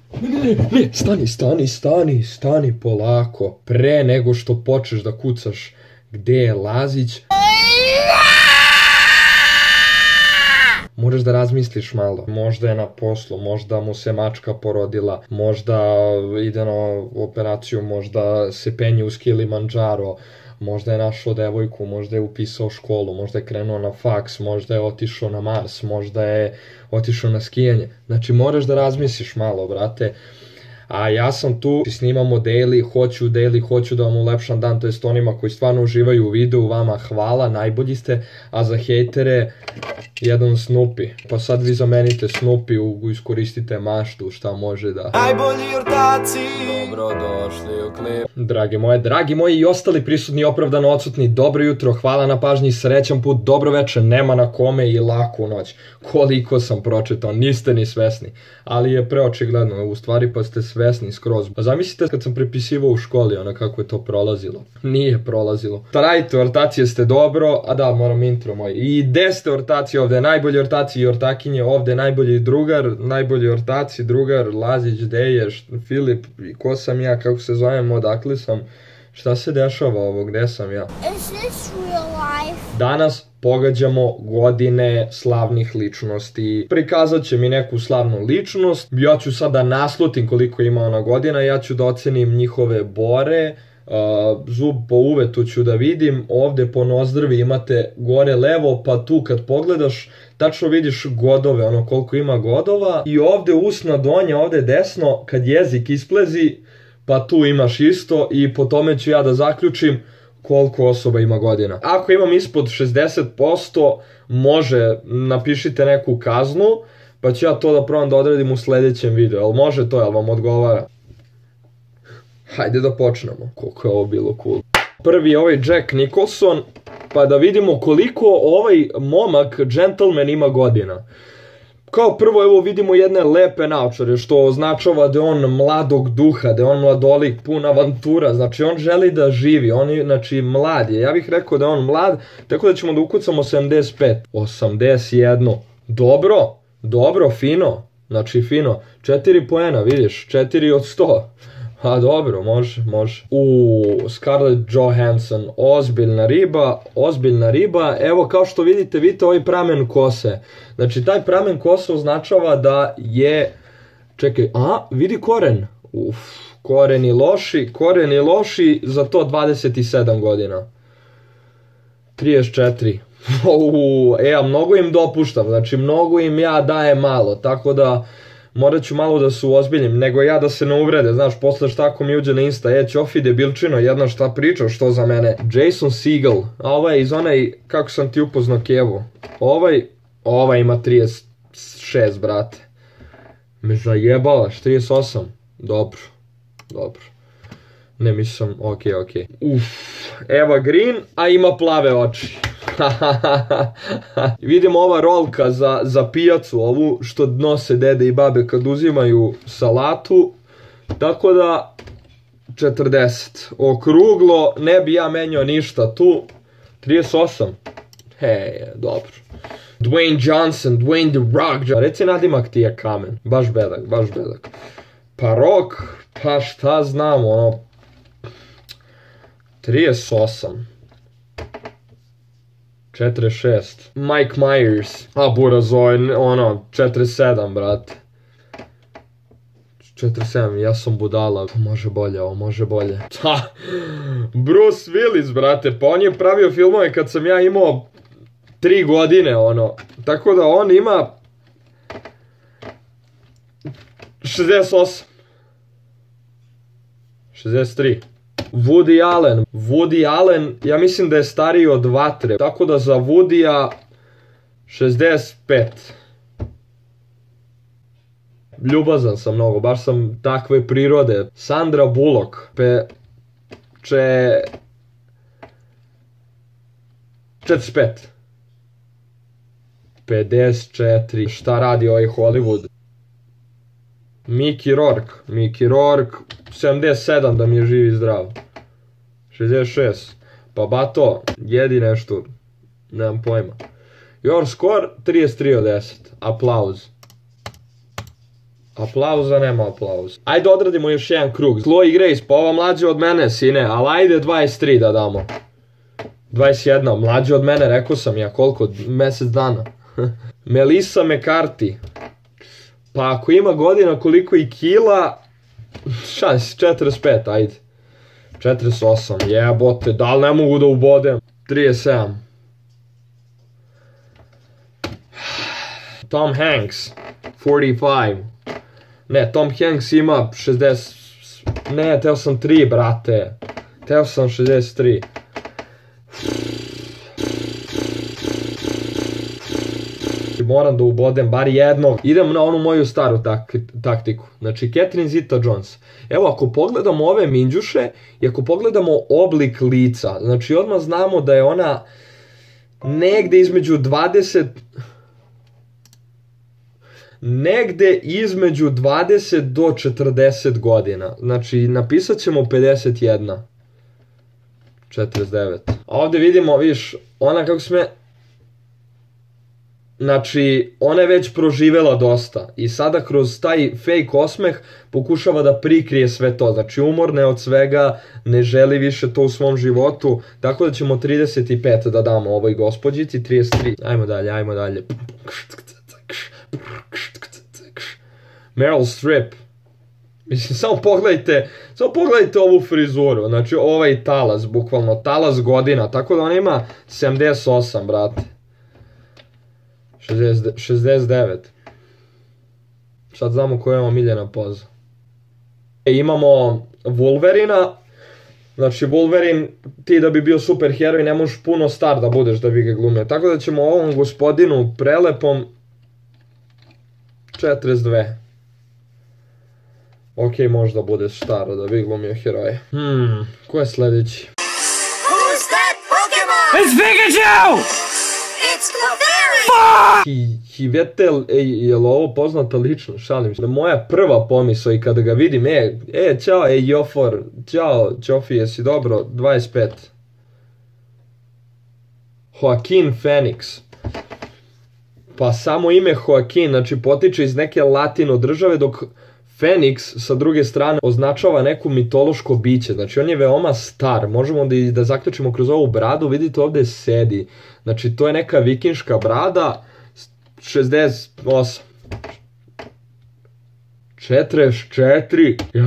Ne, stani polako. Pre nego što počneš da kucaš gde je Lazić, moraš da razmisliš malo. Možda je na poslu, možda mu se mačka porodila, možda ide na operaciju, možda se penje uz Kilimandžaro, možda je našao devojku, možda je upisao školu, možda je krenuo na faks, možda je otišao na Mars, možda je otišao na skijanje. Znači moraš da razmisliš malo, brate. A ja sam tu, snimamo daily, hoću da vam ulepšam dan, to jest onima koji stvarno uživaju u videu, vama hvala, najbolji ste, a za hejtere jedan Snoopy. Pa sad vi zamenite Snoopy, iskoristite maštu, šta može da... Najbolji ortaci, dobrodošli u klip. Dragi moji i ostali prisutni opravdano odsutni, dobro jutro, hvala na pažnji, srećan put, dobro večer, nema na kome i laku noć. Koliko sam pročitao, niste ni svesni, ali je preočigledno, u stvari pa ste svesni skroz. A zamislite kad sam prepisivao u školi, ono kako je to prolazilo. Nije prolazilo. Radite ortacije ste dobro, a da, moram intro moj. I gde ste ortacije, ovde najbolji ortaci i ortakinje, ovde najbolji drugar, najbolji ortaci, drugar, Lazić, Deješ, Filip, ko sam ja, kako se zovem, odakle sam, šta se dešava ovo, gde sam ja? Is this real life? Danas pogađamo godine slavnih ličnosti. Prikazat će mi neku slavnu ličnost. Ja ću sad da naslutim koliko ima ona godina. Ja ću da ocenim njihove bore. Zub po uvetu ću da vidim. Ovde po nozdrvi imate gore levo, pa tu kad pogledaš tačno vidiš godove, ono koliko ima godova. I ovde usna donja, ovde desno, kad jezik isplezi, pa tu imaš isto i po tome ću ja da zaključim koliko osoba ima godina. Ako imam ispod 60%, može, napišite neku kaznu, pa ću ja to da probam da odredim u sledećem videu. Jel može to, jel vam odgovara? Hajde da počnemo. Koliko je ovo bilo cool. Prvi je ovaj Jack Nicholson, pa da vidimo koliko ovaj momak, gentleman, ima godina. Kao prvo, evo vidimo jedne lepe naočare, što označava da je on mladog duha, da je on mladolik, pun avantura, znači on želi da živi, on je, znači, mlad je. Ja bih rekao da je on mlad, tako da ćemo da ukucamo 75. 81. Dobro, fino, znači fino. 4 poena, vidiš, 4 od 100. A dobro, može. Scarlett Johansson, ozbiljna riba, evo kao što vidite ovaj pramen kose. Znači taj pramen kose označava da je, čekaj, vidi koren. Koreni loši, za to 27 godina. 34. A mnogo im dopuštam, znači mnogo im ja dajem malo, tako da morat ću malo da se uozbiljim, nego ja da se ne uvrede, znaš, posle šta ako mi uđe na Insta, Ćofi debilčino, jedna šta pričao, što za mene. Jason Segel, a ovaj iz onaj, kako sam ti upoznao Kevu, ovaj ima 36, brate. Me zajebalaš, 38, dobro. Ne, mislim, okej. Eva Green, a ima plave oči. Vidimo ova rolka za pijacu, ovu što nose dede i babe kad uzimaju salatu. Tako da 40. Okruglo, ne bi ja menjao ništa tu. 38. Dobro. Dwayne Johnson, Dwayne The Rock. Reci nadimak ti je kamen. Baš bedak. Pa Rock, pa šta znam, 38. 46. Mike Myers. Buraz, 47, brate. 47, ja sam budala. Može bolje. Bruce Willis, brate, pa on je pravio filmove kad sam ja imao 3 godine, Tako da on ima 68. 63. Woody Allen, ja mislim da je stariji od Vatre, tako da za Woodya 65. Ljubazan sam mnogo, baš sam takve prirode. Sandra Bullock, 45. 54. Šta radi ovaj Hollywood? Mickey Rourke, 77 da mi je živ i zdrav. 66. Pa bato, jedi nešto, nemam pojma. Your score, 33 od 10. Aplauz. Aplauza, nema aplauza. Ajde odradimo još jedan krug. Chloe Grace, pa ova mlađa od mene, sine, ali ajde 23 da damo. 21, mlađa od mene, rekao sam ja, koliko? Mesec dana. Melissa McCarthy. Pa ako ima godina koliko i kila, šans, 45, ajde. 48, jebote, da li ne mogu da ubodem? 37. Tom Hanks, 45. Ne, Tom Hanks ima 60... Ne, teo sam 3, brate. Teo sam 63. Moram da ubodem bar jednog. Idem na onu moju staru taktiku. Znači, Catherine Zeta-Jones. Evo, ako pogledamo ove minđuše i ako pogledamo oblik lica, znači odmah znamo da je ona negde između 20... Negde između 20 do 40 godina. Znači, napisat ćemo 51. 49. A ovdje vidimo, vidiš, ona kako sme... Znači, ona je već proživela dosta i sada kroz taj fake osmeh pokušava da prikrije sve to. Znači, umorna je od svega, ne želi više to u svom životu, tako da ćemo 35 da damo ovoj gospođici, 33. Ajmo dalje, ajmo dalje. Meryl Streep. Mislim, samo pogledajte ovu frizuru, znači ovaj talas, bukvalno talas godina, tako da ona ima 78, brate. 69. Sad znamo koja je omiljena poza. Imamo Wolverina. Znači Wolverine, ti da bi bio super heroj ne možeš puno star da budeš da bi ga glumio. Tako da ćemo ovom gospodinu prelepom 42. Ok, možda budeš staro da bi glumio heroje. Ko je sledeći? Who's that Pokemon? It's Pikachu! It's Clefairy! Hivetel, je li ovo poznata lično? Šalim se. Moja prva pomisao i kada ga vidim, čao, Jofor, čao, Ćofi, jesi dobro? 25. Joaquin Phoenix. Pa samo ime Joaquin, znači potiče iz neke latino države, dok Phoenix sa druge strane označava neku mitološko biće, znači on je veoma star, možemo da zaključimo kroz ovu bradu, vidite ovde sedi, znači to je neka vikinška brada, 68, 44, jel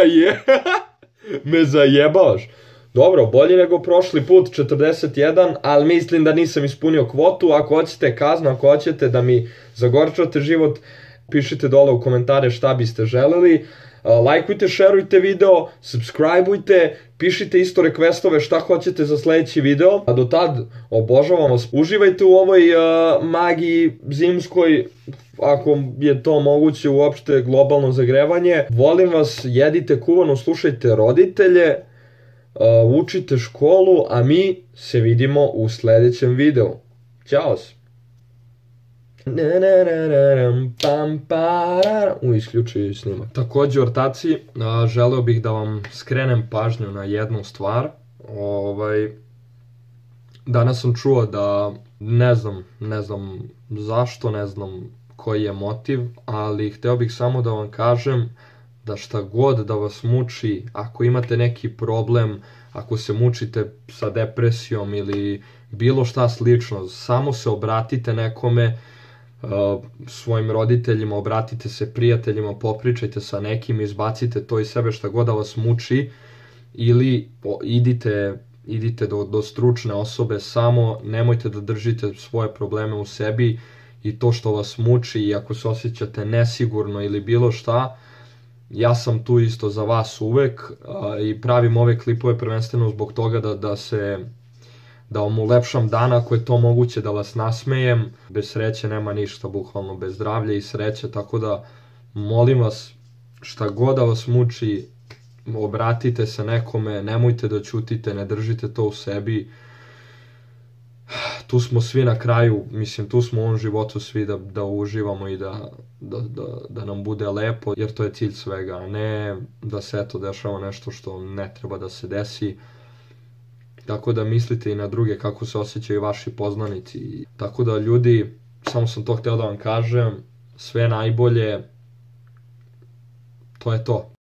me zajebavaš? Dobro, bolje nego prošli put, 41, ali mislim da nisam ispunio kvotu. Ako hoćete kaznu, ako hoćete da mi zagorčate život, pišite dole u komentare šta biste želeli. Lajkujte, šerujte video, subscribeujte, pišite isto requestove šta hoćete za sledeći video. A do tad, obožavam vas. Uživajte u ovoj magiji zimskoj, ako je to moguće uopšte globalno zagrevanje. Volim vas, jedite kuvano, slušajte roditelje, učite školu, a mi se vidimo u sledećem videu. Ćao se! Isključuju snimak. Također, ortaci, želeo bih da vam skrenem pažnju na jednu stvar. Danas sam čuo da, ne znam zašto, ne znam koji je motiv, ali hteo bih samo da vam kažem da šta god da vas muči, ako imate neki problem, ako se mučite sa depresijom ili bilo šta slično, samo se obratite nekome, svojim roditeljima, obratite se prijateljima, popričajte sa nekim, izbacite to iz sebe šta god da vas muči, ili idite do stručne osobe, samo nemojte da držite svoje probleme u sebi i to što vas muči, i ako se osjećate nesigurno ili bilo šta, ja sam tu isto za vas uvek i pravim ove klipove prvenstveno zbog toga da vam ulepšam dan ako je to moguće, da vas nasmejem. Bez sreće nema ništa, bukvalno bez zdravlja i sreće, tako da molim vas, šta god da vas muči, obratite se nekome, nemojte da ćutite, ne držite to u sebi. Tu smo svi na kraju, mislim, tu smo u ovom životu svi da uživamo i da nam bude lepo, jer to je cilj svega, a ne da se eto dešava nešto što ne treba da se desi. Tako da mislite i na druge kako se osjećaju vaši poznanici. Tako da ljudi, samo sam to hteo da vam kažem, sve najbolje, To je to.